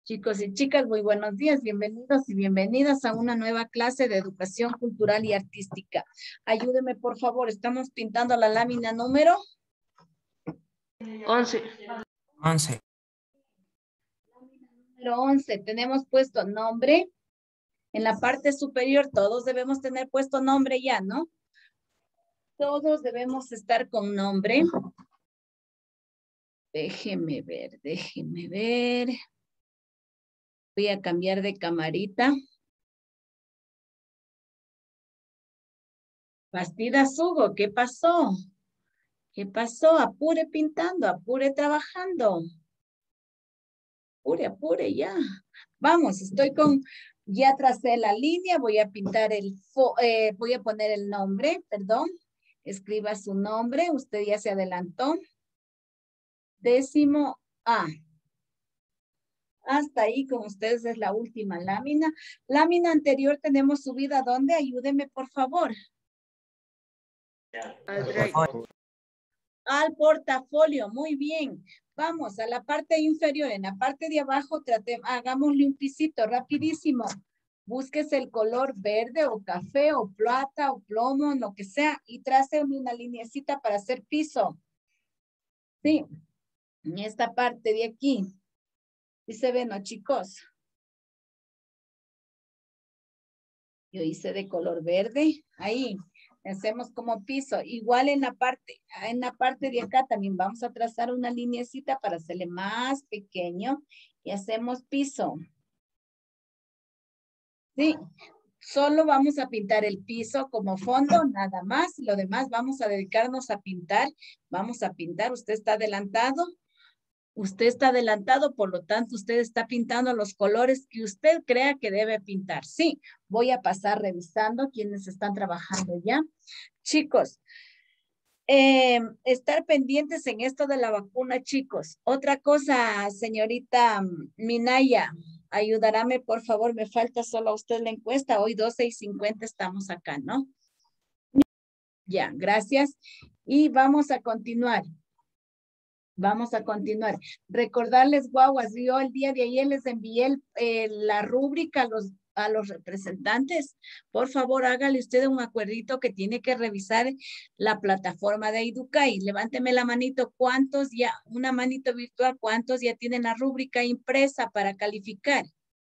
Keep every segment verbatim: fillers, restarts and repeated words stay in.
Chicos y chicas, muy buenos días, bienvenidos y bienvenidas a una nueva clase de educación cultural y artística. Ayúdeme, por favor, estamos pintando la lámina número once. once. Número once. Tenemos puesto nombre. En la parte superior todos debemos tener puesto nombre ya, ¿no? Todos debemos estar con nombre. Déjeme ver, déjeme ver. Voy a cambiar de camarita. Bastidas Hugo, ¿qué pasó? ¿Qué pasó? Apure pintando, apure trabajando. Apure, apure ya. Vamos, estoy con, ya tracé la línea, voy a pintar el, fo, eh, voy a poner el nombre, perdón. Escriba su nombre, usted ya se adelantó. Décimo A. Hasta ahí con ustedes es la última lámina. Lámina anterior tenemos subida, ¿dónde? Ayúdeme, por favor. Al portafolio, muy bien. Vamos a la parte inferior, en la parte de abajo, trate, hagámosle un pisito rapidísimo. Búsquese el color verde o café o plata o plomo, lo que sea, y trace una lineecita para hacer piso. Sí, en esta parte de aquí. ¿Sí se ven, no, chicos? Yo hice de color verde, ahí. Hacemos como piso. Igual en la parte, en la parte de acá también vamos a trazar una lineecita para hacerle más pequeño y hacemos piso. Sí, solo vamos a pintar el piso como fondo, nada más. Lo demás vamos a dedicarnos a pintar. Vamos a pintar, usted está adelantado. Usted está adelantado, por lo tanto, usted está pintando los colores que usted crea que debe pintar. Sí, voy a pasar revisando quienes están trabajando ya. Chicos, eh, estar pendientes en esto de la vacuna, chicos. Otra cosa, señorita Minaya, ayudaráme, por favor, me falta solo a usted la encuesta. Hoy doce y cincuenta estamos acá, ¿no? Ya, gracias. Y vamos a continuar. Vamos a continuar. Recordarles, guaguas, yo el día de ayer les envié el, eh, la rúbrica a los, a los representantes. Por favor, hágale usted un acuerdito que tiene que revisar la plataforma de Educay. Levánteme la manito, ¿cuántos ya, una manito virtual, cuántos ya tienen la rúbrica impresa para calificar?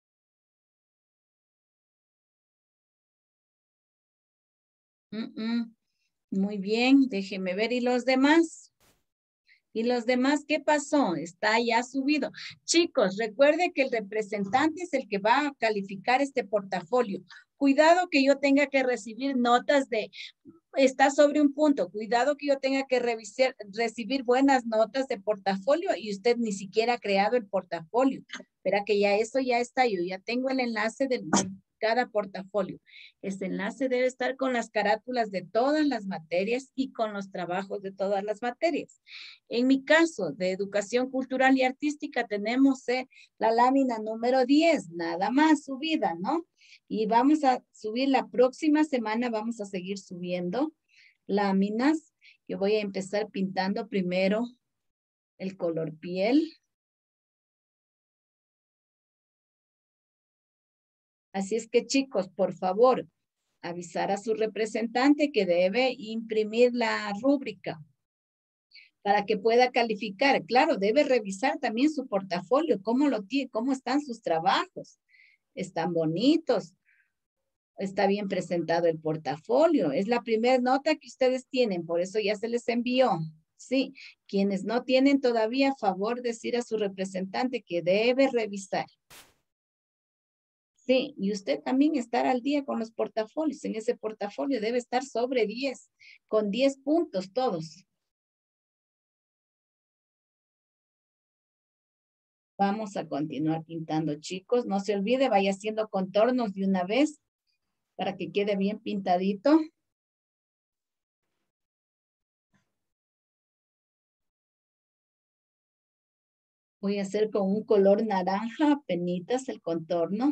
Mm, mm. Muy bien, déjeme ver. ¿Y los demás? ¿Y los demás qué pasó? Está ya subido. Chicos, recuerde que el representante es el que va a calificar este portafolio. Cuidado que yo tenga que recibir notas de, está sobre un punto. Cuidado que yo tenga que revisar, recibir buenas notas de portafolio y usted ni siquiera ha creado el portafolio. Espera que ya eso ya está. Yo ya tengo el enlace de cada portafolio. Este enlace debe estar con las carátulas de todas las materias y con los trabajos de todas las materias. En mi caso de educación cultural y artística tenemos eh, la lámina número diez, nada más subida, ¿no? Y vamos a subir la próxima semana, vamos a seguir subiendo láminas. Yo voy a empezar pintando primero el color piel. Así es que chicos, por favor, avisar a su representante que debe imprimir la rúbrica para que pueda calificar. Claro, debe revisar también su portafolio, cómo lo tiene, cómo están sus trabajos. Están bonitos. Está bien presentado el portafolio. Es la primera nota que ustedes tienen, por eso ya se les envió. Sí, quienes no tienen todavía, favor decir a su representante que debe revisar. Sí, y usted también estar al día con los portafolios. En ese portafolio debe estar sobre diez, con diez puntos todos. Vamos a continuar pintando, chicos. No se olvide, vaya haciendo contornos de una vez para que quede bien pintadito. Voy a hacer con un color naranja, apenitas el contorno.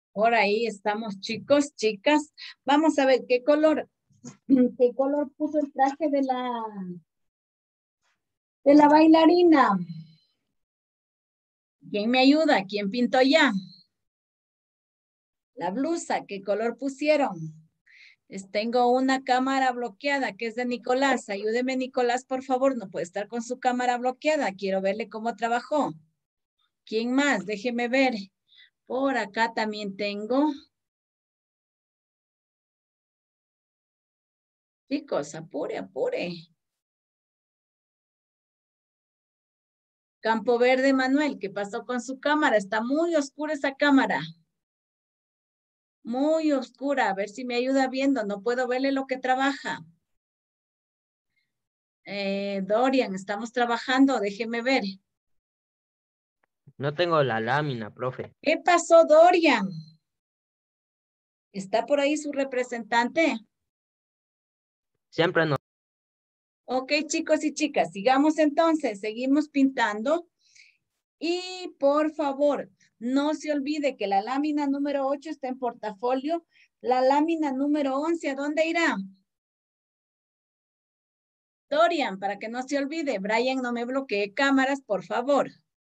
Por ahí estamos, chicos, chicas. Vamos a ver qué color, qué color puso el traje de la, de la bailarina. ¿Quién me ayuda? ¿Quién pintó ya? La blusa, ¿qué color pusieron? Es- tengo una cámara bloqueada que es de Nicolás. Ayúdeme, Nicolás, por favor. No puede estar con su cámara bloqueada. Quiero verle cómo trabajó. ¿Quién más? Déjeme ver. Por acá también tengo. Chicos, apure, apure. Campo Verde, Manuel, ¿qué pasó con su cámara? Está muy oscura esa cámara. Muy oscura. A ver si me ayuda viendo. No puedo verle lo que trabaja. Eh, Dorian, estamos trabajando. Déjeme ver. No tengo la lámina, profe. ¿Qué pasó, Dorian? ¿Está por ahí su representante? Siempre no. Ok, chicos y chicas, sigamos entonces. Seguimos pintando. Y por favor, no se olvide que la lámina número ocho está en portafolio. La lámina número once, ¿a dónde irá? Dorian, para que no se olvide. Brian, no me bloquee cámaras, por favor.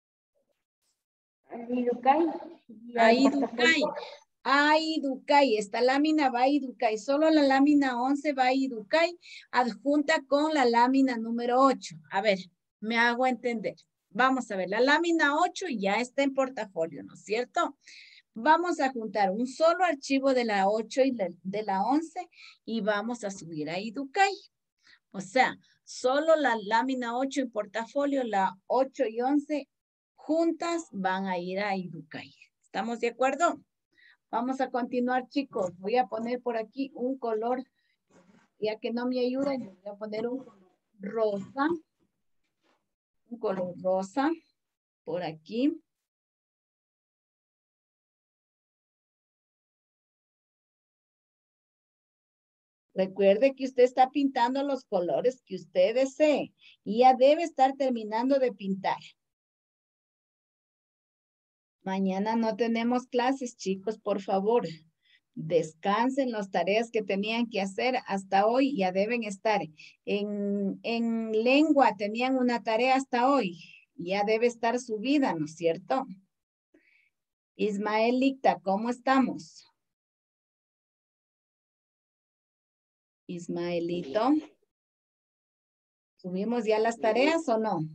Ahí, Ducay, y al Ahí portafolio. Ducay. Ahí Ducay. Esta lámina va a Ducay. Solo la lámina once va a Ducay, adjunta con la lámina número ocho. A ver, me hago entender. Vamos a ver, la lámina ocho ya está en portafolio, ¿no es cierto? Vamos a juntar un solo archivo de la ocho y de la once y vamos a subir a Ducay. O sea, solo la lámina ocho en portafolio, la ocho y once juntas van a ir a Ducay. ¿Estamos de acuerdo? Vamos a continuar, chicos. Voy a poner por aquí un color, ya que no me ayudan, voy a poner un color rosa. Un color rosa por aquí. Recuerde que usted está pintando los colores que usted desee y ya debe estar terminando de pintar. Mañana no tenemos clases, chicos, por favor. Descansen las tareas que tenían que hacer hasta hoy, ya deben estar. En, en lengua tenían una tarea hasta hoy, ya debe estar subida, ¿no es cierto? Ismaelita, ¿cómo estamos? Ismaelito, ¿subimos ya las tareas o no?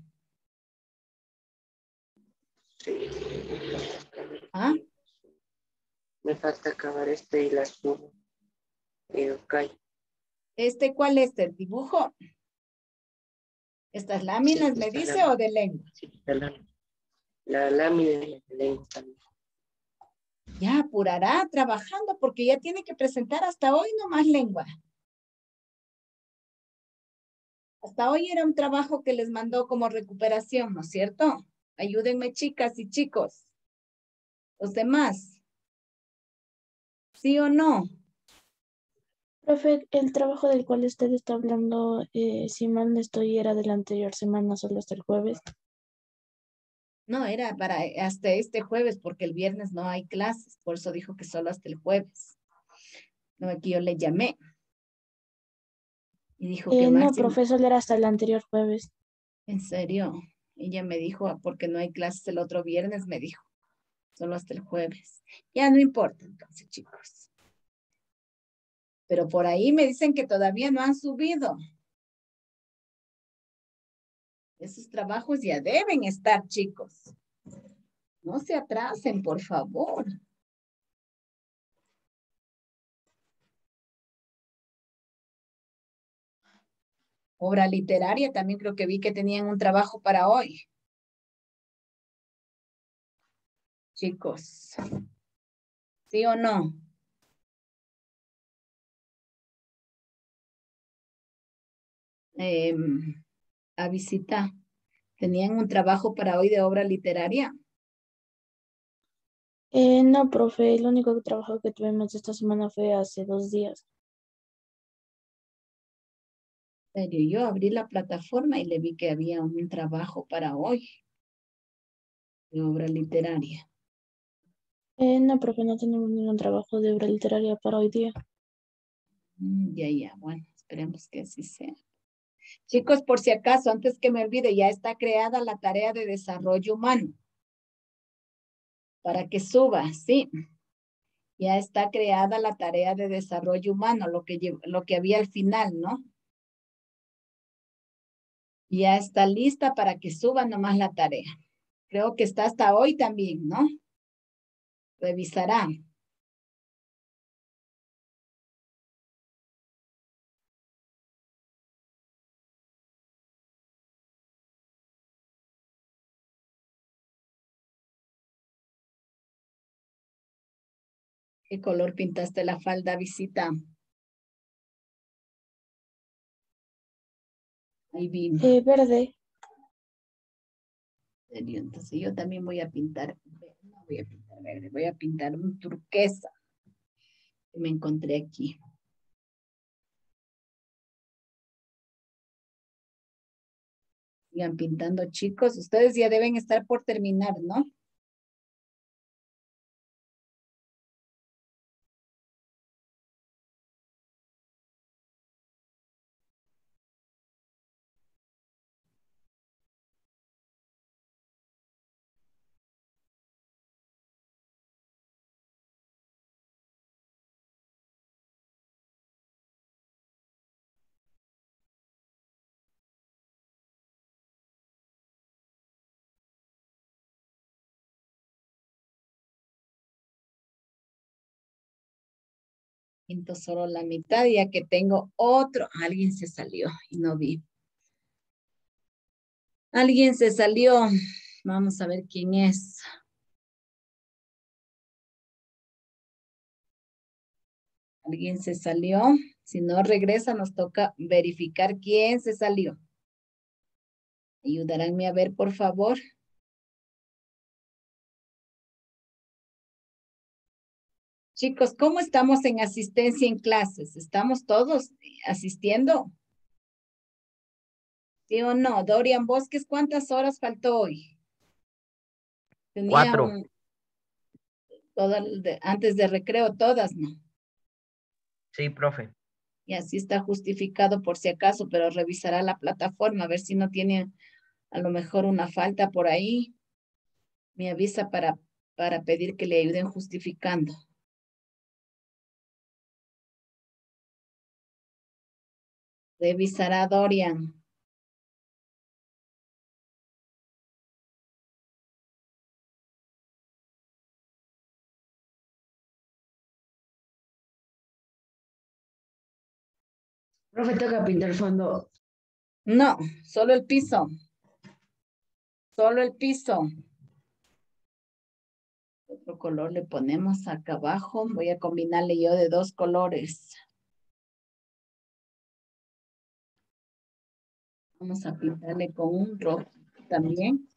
¿Ah? Me falta acabar este y las subo. Eh, okay. ¿Este cuál es el dibujo? ¿Estas láminas Sí, me esta dice lámina. o de lengua? Sí, la lámina. La lámina y la lengua también. Ya apurará trabajando porque ya tiene que presentar hasta hoy nomás lengua. Hasta hoy era un trabajo que les mandó como recuperación, ¿no es cierto? Ayúdenme, chicas y chicos. Los demás. ¿Sí o no? Profe, el trabajo del cual usted está hablando, eh, si mal no estoy, era de la anterior semana, solo hasta el jueves. No, era para hasta este jueves porque el viernes no hay clases. Por eso dijo que solo hasta el jueves. No, aquí yo le llamé. Y dijo que Eh, no, máximo. profe, solo era hasta el anterior jueves. ¿En serio? Ella me dijo, "Ah, porque no hay clases el otro viernes", me dijo. Solo hasta el jueves. Ya no importa entonces, chicos. Pero por ahí me dicen que todavía no han subido. Esos trabajos ya deben estar, chicos. No se atrasen, por favor. Obra literaria, también creo que vi que tenían un trabajo para hoy. Chicos. ¿Sí o no? Eh, a visita. ¿Tenían un trabajo para hoy de obra literaria? Eh, no, profe, el único trabajo que tuvimos esta semana fue hace dos días. En serio, yo abrí la plataforma y le vi que había un trabajo para hoy de obra literaria. Eh, no, profe, no tenemos ningún trabajo de obra literaria para hoy día. Mm, ya, ya, bueno, esperemos que así sea. Chicos, por si acaso, antes que me olvide, ya está creada la tarea de desarrollo humano. Para que suba, sí. Ya está creada la tarea de desarrollo humano, lo que, lo que había al final, ¿no? Ya está lista para que suba nomás la tarea. Creo que está hasta hoy también, ¿no? Revisará. ¿Qué color pintaste la falda, Visita? Ahí vino. Eh, verde. Entonces yo también voy a pintar, no voy a pintar verde, voy a pintar un turquesa que me encontré aquí. Sigan pintando, chicos. Ustedes ya deben estar por terminar, ¿no? Pinto solo la mitad, ya que tengo otro. Alguien se salió y no vi. Alguien se salió. Vamos a ver quién es. Alguien se salió. Si no regresa, nos toca verificar quién se salió. Ayudaránme a ver, por favor. Chicos, ¿cómo estamos en asistencia en clases? ¿Estamos todos asistiendo? ¿Sí o no? Dorian Bosques, ¿cuántas horas faltó hoy? Tenía Cuatro. un, todo el de- antes de recreo, todas, ¿no? Sí, profe. Y así está justificado por si acaso, pero revisará la plataforma a ver si no tiene a lo mejor una falta por ahí. Me avisa para, para pedir que le ayuden justificando. Revisará Dorian. Profe, toca pintar fondo. No, solo el piso. Solo el piso. Otro color le ponemos acá abajo. Voy a combinarle yo de dos colores. Vamos a pintarle con un rojo también.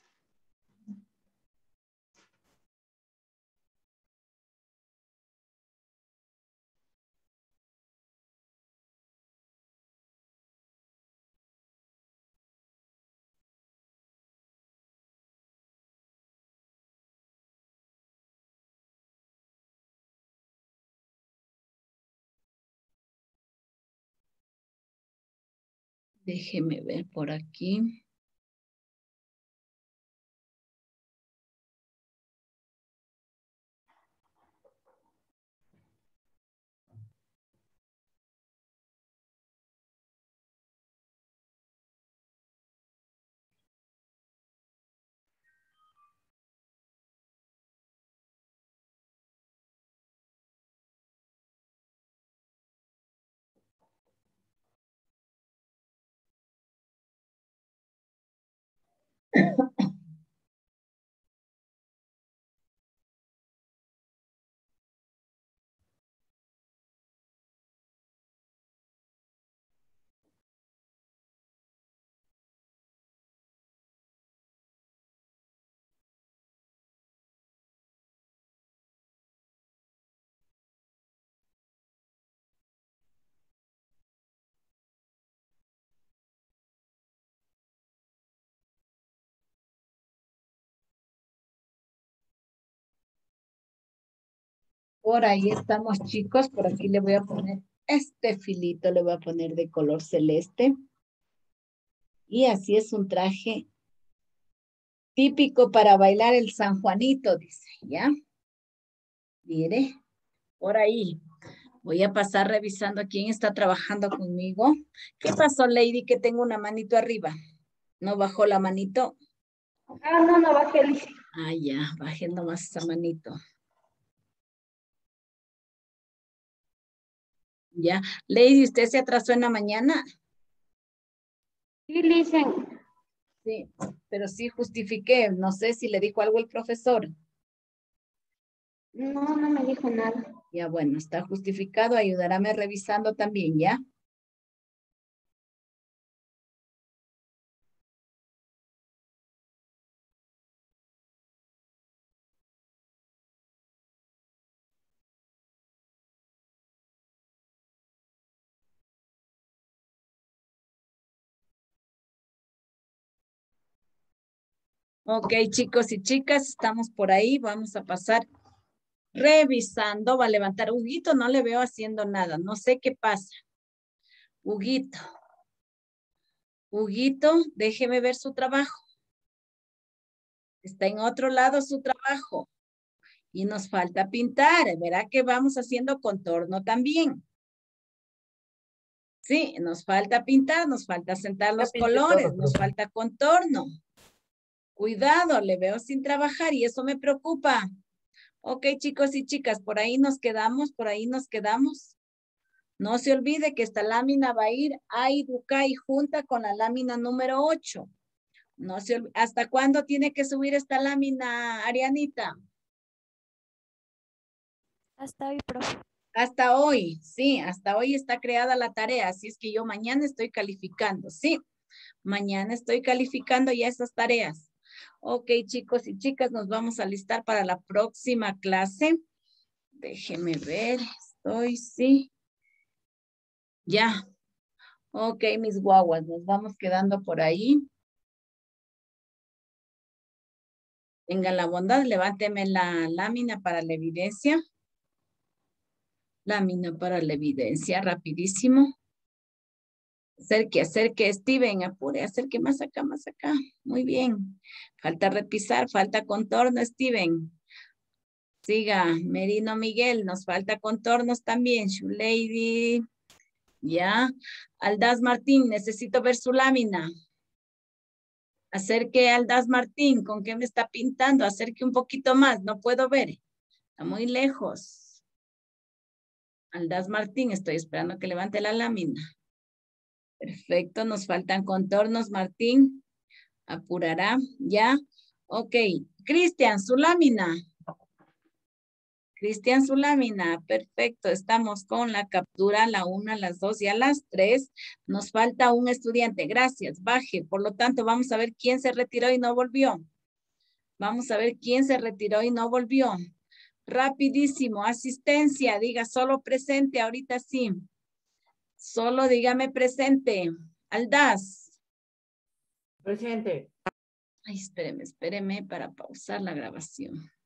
Déjeme ver por aquí. Por ahí estamos, chicos. Por aquí le voy a poner este filito, le voy a poner de color celeste. Y así es un traje típico para bailar el San Juanito, dice, ¿ya? Mire, por ahí. Voy a pasar revisando quién está trabajando conmigo. ¿Qué pasó, Lady? Que tengo una manito arriba. ¿No bajó la manito? Ah, no, no bajé, Lice. Ah, ya, bajé nomás esa manito. Ya. Lady, ¿usted se atrasó en la mañana? Sí, Lice. Sí, pero sí justifiqué. No sé si le dijo algo el profesor. No, no me dijo nada. Ya, bueno, está justificado. Ayudarame revisando también, ¿ya? Ok, chicos y chicas, estamos por ahí. Vamos a pasar revisando. Va a levantar. Huguito, no le veo haciendo nada. No sé qué pasa. Huguito. Huguito, déjeme ver su trabajo. Está en otro lado su trabajo. Y nos falta pintar. Verá que vamos haciendo contorno también. Sí, nos falta pintar, nos falta sentar los colores, nos falta contorno. Cuidado, le veo sin trabajar y eso me preocupa. Ok, chicos y chicas, por ahí nos quedamos, por ahí nos quedamos. No se olvide que esta lámina va a ir a Iducay junta con la lámina número ocho. No se olvide. ¿Hasta cuándo tiene que subir esta lámina, Arianita? Hasta hoy, profe. Hasta hoy, sí, hasta hoy está creada la tarea, así es que yo mañana estoy calificando, sí. Mañana estoy calificando ya esas tareas. Ok, chicos y chicas, nos vamos a listar para la próxima clase. Déjenme ver, estoy, sí. Ya. Ok, mis guaguas, nos vamos quedando por ahí. Tengan la bondad, levánteme la lámina para la evidencia. Lámina para la evidencia, rapidísimo. Acerque, acerque, Steven, apure, acerque más acá, más acá. Muy bien. Falta repisar, falta contorno, Steven. Siga, Merino Miguel, nos falta contornos también. Shulady, ya. Aldaz Martín, necesito ver su lámina. Acerque, Aldaz Martín, ¿con qué me está pintando? Acerque un poquito más, no puedo ver. Está muy lejos. Aldaz Martín, estoy esperando que levante la lámina. Perfecto, nos faltan contornos, Martín. Apurará, ya. Ok, Cristian, su lámina. Cristian, su lámina. Perfecto, estamos con la captura a la una, a las dos y a las tres. Nos falta un estudiante. Gracias, baje. Por lo tanto, vamos a ver quién se retiró y no volvió. Vamos a ver quién se retiró y no volvió. Rapidísimo, asistencia, diga solo presente, ahorita sí. Solo dígame presente. Aldaz. Presente. Ay, espéreme, espéreme para pausar la grabación.